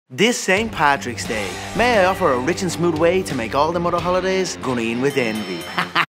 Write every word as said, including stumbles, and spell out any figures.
This Saint Patrick's Day, may I offer a rich and smooth way to make all the other holidays green with envy.